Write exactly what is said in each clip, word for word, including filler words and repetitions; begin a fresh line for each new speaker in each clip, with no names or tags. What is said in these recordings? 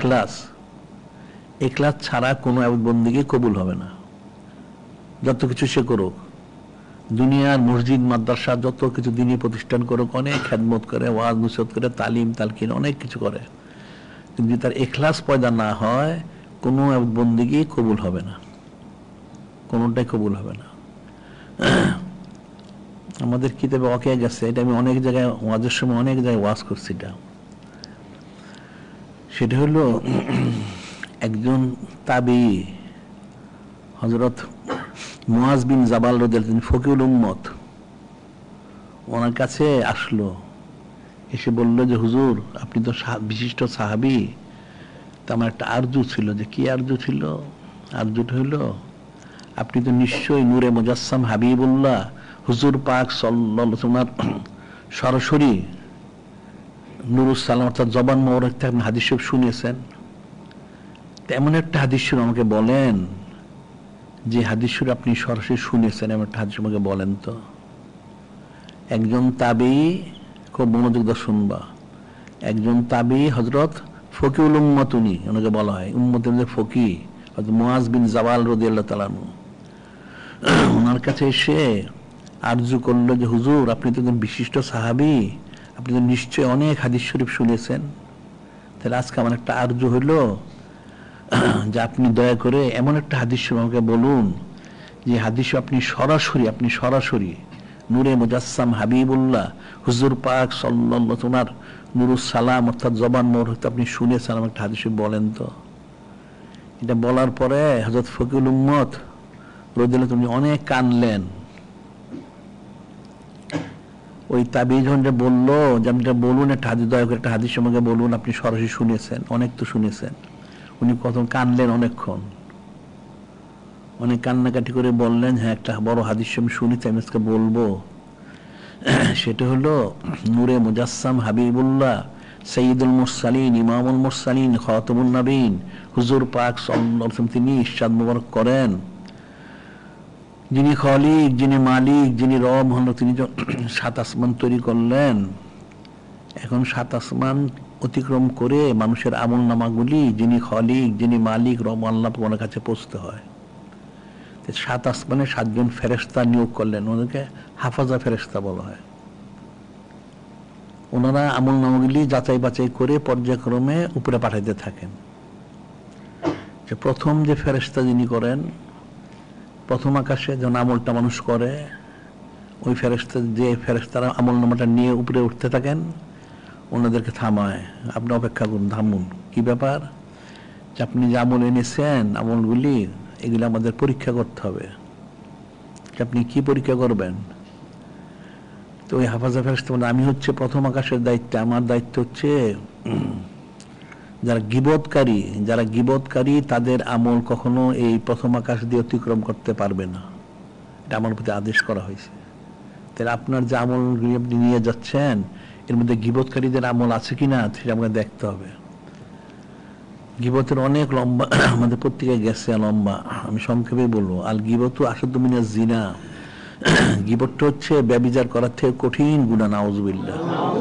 এখলাস, এখলাস ছাড়া কোনো বন্দেগী কবুল হবে না। যত কিছু সে করুক, দুনিয়ার মসজিদ মাদ্রাসা যত কিছু দিনী প্রতিষ্ঠান করুক, অনেক খেদমত করে, ওয়াজ নসিহত করে, তালিম তালকিন অনেক কিছু করে, কিন্তু তার এখলাস পয়দা না হয় কোনো বন্দেগী কবুল হবে না, কোনোটাই কবুল হবে না। আমাদের কিতাবে ওয়াকিয়া গেছে, এটা আমি অনেক জায়গায় ওয়াজের সময় অনেক জায়গায় ওয়াজ করছি। এটা সেটা হলো একজন তাবী হযরত মুআজ বিন জাবাল রাদিয়াল্লাহু আনহু, ফকিহুল উম্মত, ওনার কাছে আসলো, এসে বলল যে হুজুর আপনি তো বিশিষ্ট সাহাবী, তা আমার একটা আরজু ছিল। যে কি আরজু ছিল? আরজুটা হইল আপনি তো নিশ্চয়ই নূরে মুজাসসাম হাবিবুল্লাহ হুজুর পাক সাল্লাল্লাহু আলাইহি ওয়াসাল্লাম সরাসরি নুরুস সালাম অর্থাৎ জবান মোবারক থেকে হাদিস শরীফ শুনিয়েছেন। তেমন একটা হাদিস শরীফ আমাকে বলেন, যে হাদিস শরীফ আপনি সরাসরি শুনেছেন, এমন একটা হাদিস আমাকে বলেন তো। একজন তাবী, খুব মনোযোগ দিয়ে শুনবা, একজন তাবী হযরত ফকিহুল উম্মত, উনি ওনাকে বলা হয় উম্মতের মধ্যে ফকি, হযরত মুআজ বিন জাবাল রাদিয়াল্লাহু তাআলা আনহু। ওনার কাছে এসে আরজু করলো যে হুজুর আপনি তো একজন বিশিষ্ট সাহাবী, আপনি তো নিশ্চয়ই অনেক হাদিস শরীফ শুনেছেন, তাহলে আজকে আমার একটা আরজু হইলো যে আপনি দয়া করে এমন একটা হাদিস শরীফ আমাকে বলুন, যে হাদিস আপনি সরাসরি আপনি সরাসরি নূরে মুজাসসাম হাবিবুল্লাহ হুজুর পাক সাল্লাল্লাহু আলাইহি ওয়াসাল্লাম নুরুস সালাম অর্থাৎ জবান মোবারক আপনি শুনেছেন, আমার একটা হাদিস শরীফ বলেন তো। এটা বলার পরে হযরত ফকিহুল উম্মত রাদিয়াল্লাহু আনহু অনেক কানলেন। ওই তাবী যখন বললো যে আপনি বলুন একটা হাদিস, দয়া করে একটা হাদিস আমাকে বলুন, আপনি সরাসরি শুনেছেন, অনেক তো শুনেছেন। উনি প্রথম কানলেন অনেকক্ষণ, অনেক কান্নাকাটি করে বললেন হ্যাঁ একটা বড় হাদিস আমি শুনেছি, আমি আজকে বলবো। সেটা হলো নূরে মুজাসসাম হাবিবুল্লাহ সাইয়্যিদুল মুরসালিন ইমামুল মুরসালিন খাতামুন নবীন হুজুর পাক সাল্লাল্লাহু আলাইহি ওয়াসাল্লাম তিনি ইরশাদ মোবারক করেন, যিনি খালিক, যিনি মালিক, যিনি রব হন, তিনি সাত আসমান তৈরি করলেন। এখন সাত আসমান অতিক্রম করে মানুষের আমল নামাগুলি যিনি খালিক, যিনি মালিক, রব আল্লাহ ওনার কাছে পৌঁছতে হয়। সাত আসমানে সাতজন ফেরেশতা নিয়োগ করলেন, ওদেরকে হাফাজা ফেরেশতা বলা হয়। ওনারা আমল নামাগুলি যাচাই বাছাই করে পর্যায়ক্রমে উপরে পাঠাইতে থাকেন। যে প্রথম যে ফেরেশতা যিনি করেন, প্রথম আকাশে যখন আমলটা মানুষ করে, ওই ফেরেশতা যে ফেরেশতারা আমল নামাটা নিয়ে উপরে উঠতে থাকেন, ওনাদেরকে থামায়, আপনি অপেক্ষা করুন, থামুন, কি ব্যাপার, যে আপনি যে আমল এনেছেন আমলগুলি এগুলো আমাদের পরীক্ষা করতে হবে। আপনি কি পরীক্ষা করবেন? তো ওই হাফাজা ফেরেশতা বলেন আমি হচ্ছে প্রথম আকাশের দায়িত্ব, আমার দায়িত্ব হচ্ছে যারা গীবতকারী, যারা গীবতকারী তাদের আমল কখনো এই প্রথম আকাশ দিয়ে অতিক্রম করতে পারবে না, এটা আমার প্রতি আদেশ করা হয়েছে। তাহলে আপনার যে আমলগুলি আপনি নিয়ে যাচ্ছেন এর মধ্যে গীবতকারীদের আমল আছে কিনা সেটা আমাকে দেখতে হবে। গীবতের অনেক লম্বা আমাদের পত্রিকায় গেছে, লম্বা, আমি সংক্ষেপে বলবো। আল গীবতু আশাদ্দু মিনাজ জিনা, গীবতটা হচ্ছে ব্যভিচার করার থেকে কঠিন গুনাহ, নাউযুবিল্লাহ।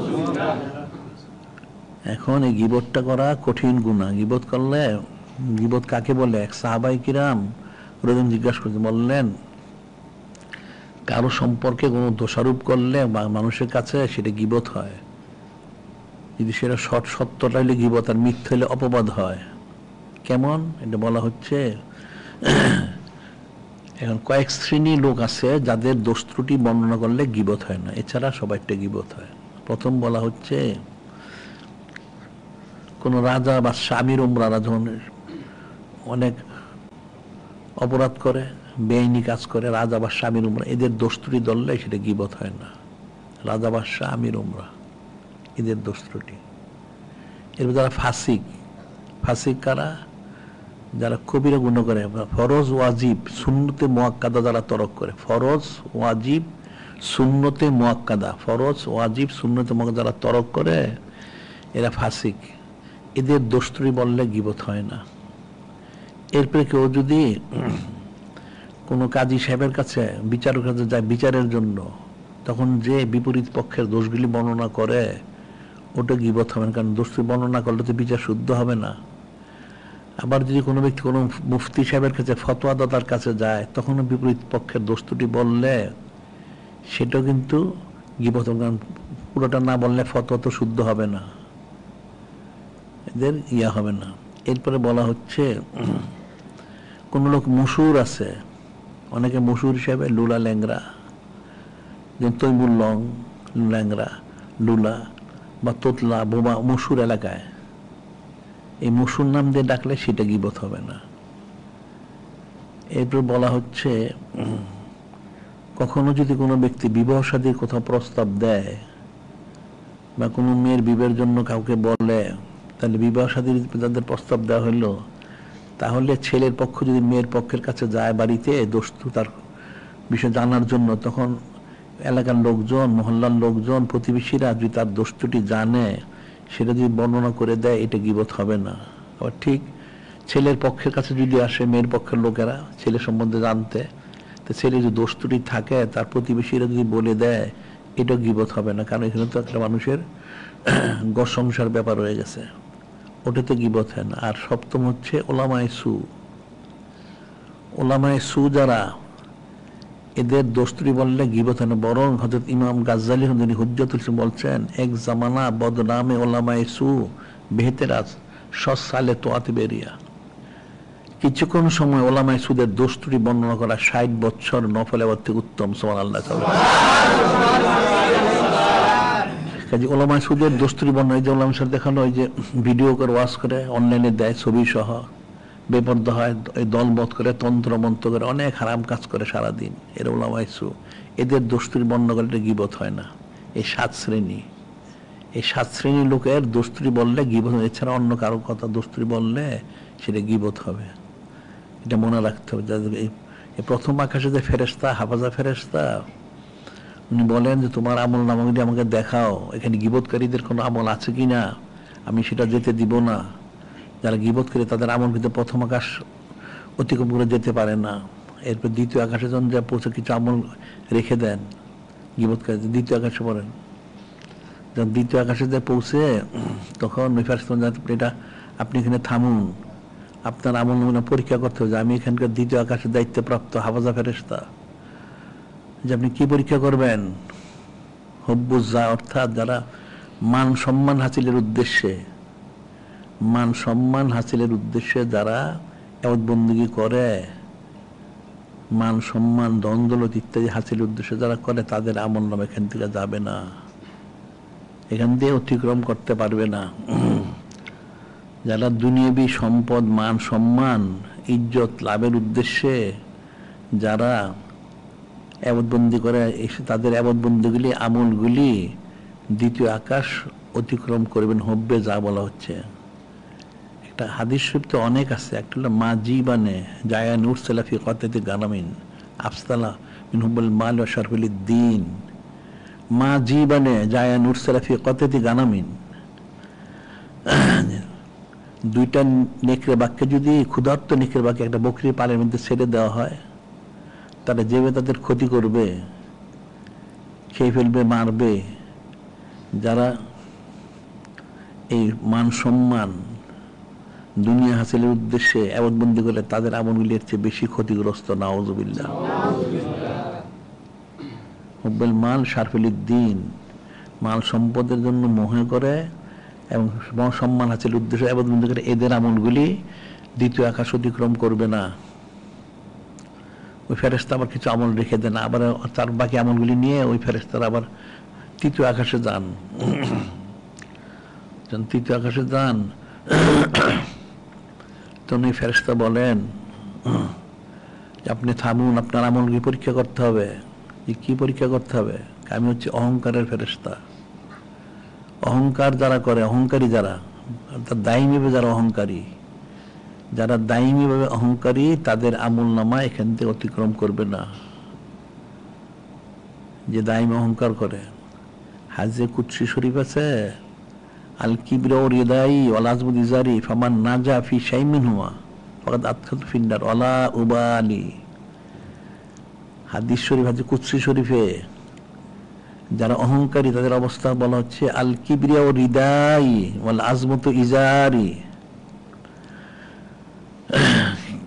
এখন এই গীবতটা করা কঠিন গুনাহ। গীবত করলে, গীবত কাকে বলে? এক সাহাবায়ে কিরাম রোজন জিজ্ঞাসা করতে বললেন, কারো সম্পর্কে কোনো দোষারোপ করলে মানুষের কাছে সেটা গীবত হয়, যদি সেটা সৎ সত্যটা হলে গীবত, আর মিথ্যা হলে অপবাদ হয়। কেমন? এটা বলা হচ্ছে এখন কয়েক শ্রেণী লোক আছে যাদের দোষ ত্রুটি বর্ণনা করলে গীবত হয় না, এছাড়া সবাইটা গীবত হয়। প্রথম বলা হচ্ছে কোন রাজা বা আমির উমরারা যখন অনেক অপরাধ করে, বেআইনি কাজ করে, রাজা বা আমির উমরা এদের দোষ ত্রুটি ধরলে সেটা গীবত হয় না। রাজা বা আমির উমরা এদের দোষ ত্রুটি। এরপর যারা ফাসিক, ফাসিক কারা? যারা কবিরা গুনাহ করে, ফরজ ওয়াজিব সুন্নতে মুআক্কাদা যারা তরক করে, ফরজ ওয়াজিব সুন্নতে মুআক্কাদা, ফরজ ওয়াজিব সুন্নতে মুআক্কাদা যারা তরক করে এরা ফাসিক, এদের দোষ ত্রুটি বললে গীবত হয় না। এরপরে কেউ যদি কোনো কাজী সাহেবের কাছে, বিচারকের কাছে যায় বিচারের জন্য, তখন যে বিপরীত পক্ষের দোষগুলি বর্ণনা করে ওটা গীবত হবে না, কারণ দোষটি বর্ণনা করলে তো বিচার শুদ্ধ হবে না, আবার যদি কোনো ব্যক্তি কোনো মুফতি সাহেবের কাছে, ফতোয়া দাতার কাছে যায়, তখন বিপরীত পক্ষের দোষটি বললে সেটাও কিন্তু গীবত। পুরোটা না বললে ফতোয়া তো শুদ্ধ হবে না, এদের ইয়া হবে না। এরপরে বলা হচ্ছে কোন লোক মশহুর আছে, অনেকে মশহুর হিসেবে লুলা ল্যাংরা, যেমন তৈমুর লং, ল্যাংরা, লুলা বা তোতলা, বোমা, মশহুর এলাকায় এই মশহুর নাম দিয়ে ডাকলে সেটা গীবত হবে না। এরপর বলা হচ্ছে কখনো যদি কোনো ব্যক্তি বিবাহ শাদীর কোথাও প্রস্তাব দেয় বা কোনো মেয়ের বিবাহের জন্য কাউকে বলে, তাহলে বিবাহ শাদীর যাদের প্রস্তাব দেওয়া হইলো, তাহলে ছেলের পক্ষ যদি মেয়ের পক্ষের কাছে যায় বাড়িতে দোস্তু তার বিষয় জানার জন্য, তখন এলাকার লোকজন, মহল্লার লোকজন, প্রতিবেশীরা যদি তার দোষটি জানে, সেটা যদি বর্ণনা করে দেয়, এটা গীবত হবে না। আবার ঠিক ছেলের পক্ষের কাছে যদি আসে মেয়ের পক্ষের লোকেরা ছেলে সম্বন্ধে জানতে, তো ছেলে যদি দোষটি থাকে তার প্রতিবেশীরা যদি বলে দেয়, এটা গীবত হবে না, কারণ এখানে তো একটা মানুষের ঘর সংসার ব্যাপার হয়ে গেছে, ওটাতে গীবত হয় না। আর সপ্তম হচ্ছে ওলামায়ে সু। ওলামায়ে সু যারা, এদের দোস্তুরি বললে গীবত হয় না, বরং হযরত ইমাম গাজ্জালী যিনি হুজ্জাতুল ইসলাম বলছেন, এক জামানা বদনামে ওলামায়ে সু বেহতেরাজ সস সালে তোয়াতে বেরিয়া। কিছুক্ষণ সময় ওলামায়ে সুদের দোস্তুরি বর্ণনা করা ষাট বছর নফল ইবাদত থেকে উত্তম। সুবহানাল্লাহ। কাজে ওলামায়ে সুদের দোস্তুরি বর্ণনা, এই যে ওলামায়ে সুদ দেখানো, ওই যে ভিডিও করে ওয়াজ করে অনলাইনে দেয় ছবি সহ, বেপর্দা হয়, এই দলমত করে, তন্ত্র মন্ত্র করে, অনেক হারাম কাজ করে সারাদিন, এর ওলামায়ে সু। এদের দোস্তুরি বর্ণনা করলে গীবত হয় না। এই সাত শ্রেণী, এই সাত শ্রেণীর লোকের দোস্তুরি বললে গীবত, এছাড়া অন্য কারো কথা দোস্তুরি বললে সেটা গীবত হবে। এটা মনে রাখতে হবে। এই প্রথম আকাশে যে ফেরেশতা, হাফাজা ফেরেশতা, উনি বলেন যে তোমার আমল নামাগুলি আমাকে দেখাও, এখানে গীবতকারীদের কোনো আমল আছে কিনা, আমি সেটা যেতে দিব না। যারা গীবত করে তাদের আমল কিন্তু প্রথম আকাশ অতিক্রম করে যেতে পারে না। এরপর দ্বিতীয় আকাশে যখন যা পৌঁছে কিছু আমল রেখে দেন গীবতকারী, দ্বিতীয় আকাশে পড়েন, যখন দ্বিতীয় আকাশে যা পৌঁছে তখন ওই ফেরেশতা এটা আপনি এখানে থামুন, আপনার আমল নমুনা পরীক্ষা করতে হবে, আমি এখানকার দ্বিতীয় আকাশের দায়িত্বপ্রাপ্ত হাফাজা ফেরেশতা, যে আপনি কি পরীক্ষা করবেন। হুব্বুজ্জা, অর্থাৎ যারা মান সম্মান হাসিলের উদ্দেশ্যে, মান সম্মান হাসিলের উদ্দেশ্যে যারা ইবাদত বন্দেগী করে, মান সম্মান ধন দৌলত ইত্যাদি হাসিলের উদ্দেশ্যে যারা করে, তাদের আমল নাম এখান থেকে যাবে না, এখান দিয়ে অতিক্রম করতে পারবে না। যারা দুনিয়াবী সম্পদ, মান সম্মান, ইজ্জত লাভের উদ্দেশ্যে যারা ইবাদত বন্দি করে, তাদের ইবাদত বন্দিগুলি, আমলগুলি দ্বিতীয় আকাশ অতিক্রম করবেন, হব্বে যা বলা হচ্ছে। একটা হাদিস শরীফ তো অনেক আছে, একটা হলো মা জীবানে জায়া নূর সালাফি কতাতি গানামিন আফসালা মিন হুব্বুল মাল ওয়া শারফুল দ্বীন। মা জীবানে জায়া নূর সালাফি কতাতি গানামিন, দুইটা নেকড়ে বাক্যে যদি ক্ষুধার্ত নেকড়ে বাক্যে একটা বকরি পালের মধ্যে ছেড়ে দেওয়া হয়, তারা যেভাবে তাদের ক্ষতি করবে, খেয়ে ফেলবে, মারবে, যারা এই মান সম্মান দুনিয়া হাসিলের উদ্দেশ্যে ইবাদত বন্দি করে, তাদের আমলগুলি এর চেয়ে বেশি ক্ষতিগ্রস্ত। নাউযুবিল্লাহ। হুব্বুল মাল শারফুল দ্বীন, মাল সম্পদের জন্য মোহে করে এবং সম্মান হাসিলের উদ্দেশ্যে ইবাদত বন্দি করে, এদের আমলগুলি দ্বিতীয় আকাশ অতিক্রম করবে না। ওই ফেরেশতা আবার কিছু আমল রেখে দেন, আবার তার বাকি আমলগুলি নিয়ে ওই ফেরেশতারা আবার তৃতীয় আকাশে যান। তৃতীয় আকাশে যান তখন এই ফেরেশতা বলেন যে আপনি থামুন, আপনার আমলগুলি পরীক্ষা করতে হবে। যে কি পরীক্ষা করতে হবে? আমি হচ্ছে অহংকারের ফেরেশতা। অহংকার যারা করে, অহংকারী যারা, অর্থাৎ দায়ীভাবে যারা অহংকারী, যারা দায়ীভাবে অহংকারী, তাদের আমল নামা এখান থেকে অতিক্রম করবে না। যে দায়ী অহংকার করে, হাজে কুদসি শরীফ আছে, আল কিবরা ওয়া রিদাই ওয়াল আযমু ইজারি ফামান নাজা ফি শাইইন মিনহুমা ফাকাদ আদখালতু ফিন নার ওয়ালা উবালি। হাদিস শরীফ, হাদিস কুদসি শরীফে যারা অহংকারী তাদের অবস্থা বলা হচ্ছে আল কিবরিয়া ও রিদাই ওয়াল আযমু ইজারি।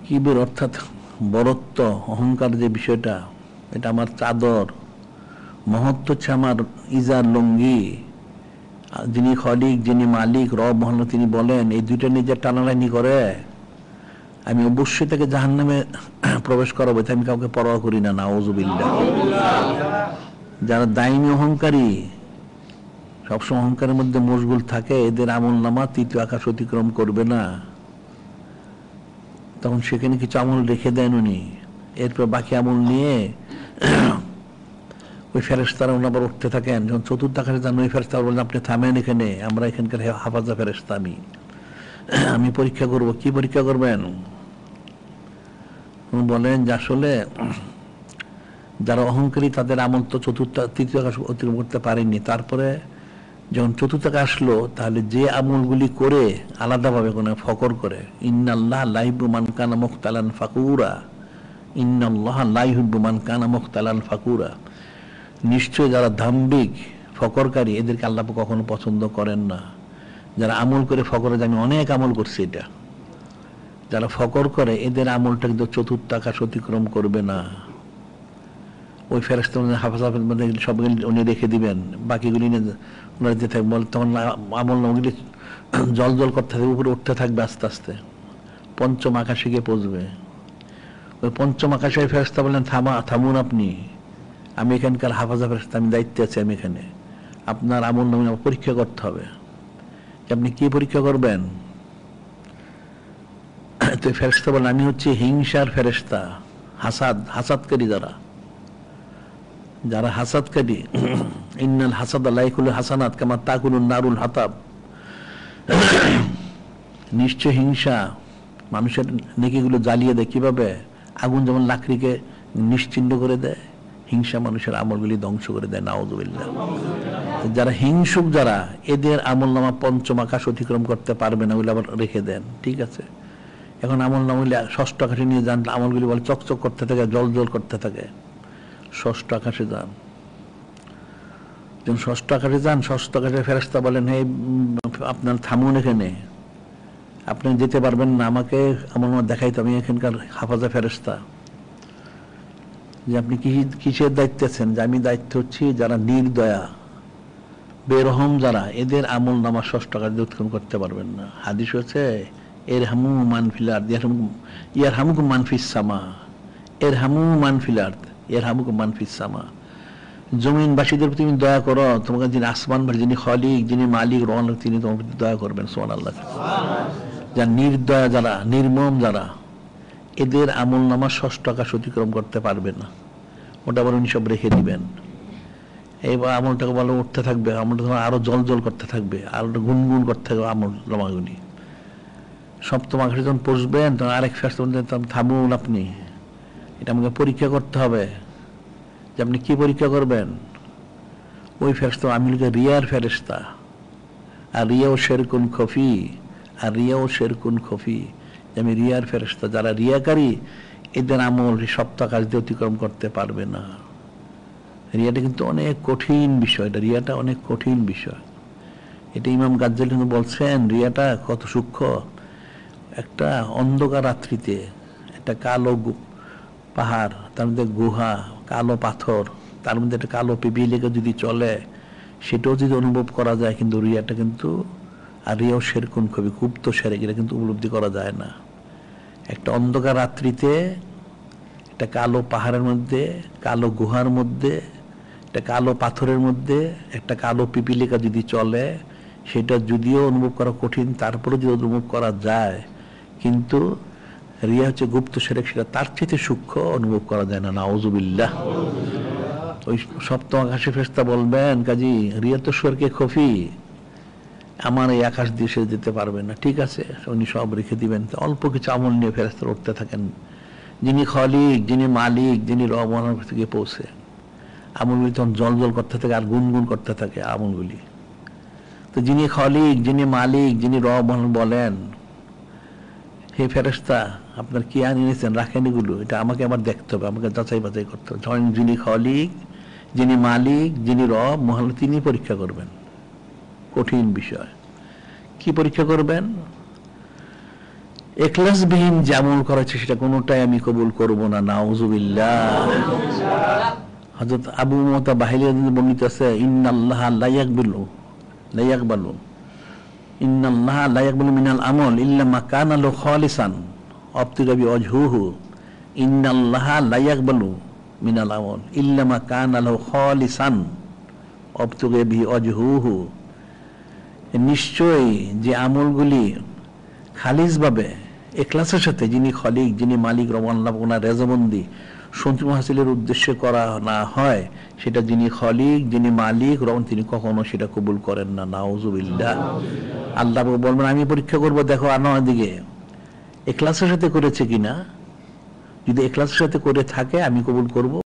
কিবর অর্থাৎ বরত্ব, অহংকার যে বিষয়টা, এটা আমার চাদর, মহত্ব হচ্ছে আমার ইজার, লুঙ্গি। যিনি খলিক, যিনি মালিক, রব মহান, তিনি বলেন এই দুইটা নিজের টানাটানি করে আমি অবশ্যই তাকে জাহান্নামে প্রবেশ করাবো, আমি কাউকে পরোয়া করি না। নাউযুবিল্লাহ। যারা দায়ী অহংকারী, সবসময় অহংকারের মধ্যে মশগুল থাকে, এদের আমলনামা তৃতীয় আকাশ অতিক্রম করবে না। তখন সেখানে কিছু আমল রেখে দেন উনি, এরপর বাকি আমল নিয়ে ওই ফেরেশতারা আবার উঠতে থাকেন। যখন চতুর্থ আকাশে যান, ওই ফেরেশতারা বলেন আপনি থামেন এখানে, আমরা এখানকার হাফাজা ফেরেশতা, আমি আমি পরীক্ষা করব। কি পরীক্ষা করবেন? বলেন যে আসলে যারা অহংকারী তাদের আমল তো চতুর্থ তৃতীয় আকাশ অতিক্রম করতে পারেনি। তারপরে যখন চতুর্থ আকাশ আসলো, তাহলে যে আমলগুলি করে আলাদাভাবে কোনো ফকর করে, ইন্নাল্লাহ লা ইউহিব্বু মান কানা মুখতালান ফাকুরা, ইন্নাল্লাহ লা ইউহিব্বু মান কানা মুখতালান ফাকুরা, নিশ্চয় যারা দাম্ভিক ফকরকারী এদেরকে আল্লাহ কখনো পছন্দ করেন না। যারা আমল করে ফকর, আমি অনেক আমল করছি, এটা যারা ফকর করে এদের আমলটা কিন্তু চতুর্থ আকাশ অতিক্রম করবে না। ওই ফেরেশতা হাফেজ হাফেজ মধ্যে সবগুলি উনি রেখে দিবেন, বাকিগুলি ওনারা যে থাকবে, তখন আমল ওগুলি জল জল করতে থাকবে, উপরে উঠতে থাকবে আস্তে আস্তে, পঞ্চম আকাশে গিয়ে পৌঁছবে। ওই পঞ্চম আকাশে ফেরেশতা বললেন থামা থামুন আপনি, আমি এখানকার হাফেজা ফেরেশতা, আমি দায়িত্বে আছি, আমি এখানে আপনার আমল নামে পরীক্ষা করতে হবে। আপনি কি পরীক্ষা করবেন? তো ফেরেশতা বলেন আমি হচ্ছে হিংসার ফেরেশতা, হাসাদ, হাসাদকারী যারা যারা হাসাদকারী, ইন্নাল হাসাদ লা ইয়াকুলু হাসানাত কামা তাকুলুন নারুল হাতাব, নিশ্চয় হিংসা মানুষের নেকিগুলো জ্বালিয়ে দেয়। কিভাবে? আগুন যেমন লাকড়িকে নিশ্চিহ্ন করে দেয়, হিংসা মানুষের আমলগুলি ধ্বংস করে দেয়। নাউযুবিল্লাহ। যারা হিংসুক, যারা এদের আমল নামা পঞ্চম আকাশ অতিক্রম করতে পারবে না, ওগুলো আবার রেখে দেন। ঠিক আছে, এখন আমল নামা ষষ্ঠ আকাশে নিয়ে যান, আমলগুলি বলে চকচক করতে থাকে, জল জল করতে থাকে। ষষ্ঠ আকাশে যান, যখন ষষ্ঠ আকাশে যান, ষষ্ঠ আকাশে ফেরেশতা বলেন হে আপনার থামুন এখানে, আপনি যেতে পারবেন না, আমাকে আমার দেখাইতে, আমি এখানকার হাফাজা ফেরেশতা। যে আপনি কি কিসের দায়িত্বে আছেন? যে আমি দায়িত্ব হচ্ছি যারা নির্দয়া বেরহম যারা, এদের আমল নামা ষষ্ঠ আকাশে উৎক্ষেপণ করতে পারবেন না। হাদিস হচ্ছে এর হামু মানফিল আরদ ইয়ার হামুক মানফিস সামা, এর হামু মানফিল আরদ এর হামুক মানফিস সামা। জমিনবাসীদের প্রতি তুমি দয়া করো, তোমাকে যিনি আসমানবাসী, যিনি খলিক, যিনি মালিক, রহমান, তিনি তোমার প্রতি দয়া করবেন। সুবহানাল্লাহ। যারা নির্দয়া, যারা নির্মম, যারা এদের আমল নামা ষষ্ঠ আকাশ অতিক্রম করতে পারবে না, ওটা আবার উনি সব রেখে দিবেন। এইবার আমলটাকে বলে উঠতে থাকবে, আমলটা তোমার আরো জল জল করতে থাকবে, আরো গুনগুন করতে থাকবে আমল নামাগুলি। সপ্তম আকাশে যখন পৌঁছবেন, তখন আরেক ফেরেশতা থামুন আপনি, এটা আমাকে পরীক্ষা করতে হবে। যে আপনি কি পরীক্ষা করবেন? ওই ফেরেশতা আমি লিখে রিয়ার ফেরেশতা, আর রিয়াও শেরকুন খফি, আর রিয়াও শেরকুন খফি, আমি রিয়ার ফেরেশতা। যারা রিয়াকারী এদের আমল সপ্তম আকাশ দিয়ে অতিক্রম করতে পারবে না। রিয়াটা কিন্তু অনেক কঠিন বিষয়, এটা রিয়াটা অনেক কঠিন বিষয়। এটা ইমাম গাজ্জালী কিন্তু বলছেন রিয়াটা কত সূক্ষ্ম। একটা অন্ধকার রাত্রিতে একটা কালো পাহাড়, তার মধ্যে গুহা, কালো পাথর, তার মধ্যে একটা কালো পিপিলিকা যদি চলে, সেটাও যদি অনুভব করা যায়, কিন্তু রিয়াটা কিন্তু, আর রিয়াও শেরকুন খুবই গুপ্ত সেরেক, এটা কিন্তু উপলব্ধি করা যায় না। একটা অন্ধকার রাত্রিতে একটা কালো পাহাড়ের মধ্যে, কালো গুহার মধ্যে, একটা কালো পাথরের মধ্যে একটা কালো পিপিলিকা যদি চলে, সেটা যদিও অনুভব করা কঠিন, তারপরে যদি অনুভব করা যায়, কিন্তু রিয়া হচ্ছে গুপ্ত সেরেক, সেটা তার চেয়ে সূক্ষ্ম, অনুভব করা যায় না। নাউযুবিল্লাহ। ওই সপ্তম আকাশে ফেরেশতা বলবেন কাজী রিয়া তো স্বর্গে খফি, আমার এই আকাশ দিয়ে সে যেতে পারবে না। ঠিক আছে, উনি সব রেখে দিবেন। অল্প কিছু আমল নিয়ে ফেরেশতারা উঠতে থাকেন। যিনি খলিক, যিনি মালিক, যিনি রহমানের থেকে পৌঁছে, আমলগুলি তখন জল জল করতে থাকে আর গুনগুন করতে থাকে আমলগুলি। তো যিনি খলিক, যিনি মালিক, যিনি রহমান বলেন হে ফেরেশতা আপনার কি আনিয়েছেন, রাখেন এগুলো, এটা আমাকে আবার দেখতে হবে, আমাকে যাচাই বাছাই করতে হবে। যখন যিনি খলিক, যিনি মালিক, যিনি রব মহান, তিনি পরীক্ষা করবেন। কঠিন বিষয়। কি পরীক্ষা করবেন? ইখলাসবিহীন যে আমল করেছে সেটা কোনোটাই আমি কবুল করব না, নাউযুবিল্লাহ। হযরত আবু মুতা বাহিলী বর্ণিত আছে, ইন্নাল্লাহা লা ইয়াকবিলু লা ইয়াকবালু ইন্নাল্লাহা লা ইয়াকবালু মিনাল আমল ইল্লা মা কানা লাহু খালিসান আবতিগা বিওয়াজহিহি, ইন্নাল্লাহা লা ইয়াকবালু মিনাল আমল ইল্লা মা কানা লাহু খালিসান আবতিগা বিওয়াজহিহি। নিশ্চয়ই যে আমলগুলি খালিসভাবে ইখলাসের সাথে, যিনি খলিক, যিনি মালিক, রহমানুল্লাহ, ওনার রেজাবন্দি সন্তুষ্টি হাসিলের উদ্দেশ্যে করা না হয়, সেটা যিনি খলিক, যিনি মালিক, রহমান, তিনি কখনো সেটা কবুল করেন না, নাউযুবিল্লাহ। আল্লাহ বলবেন আমি পরীক্ষা করব, দেখো আনোয়ার দিকে ইখলাসের সাথে করেছে কিনা, যদি ইখলাসের সাথে করে থাকে আমি কবুল করব।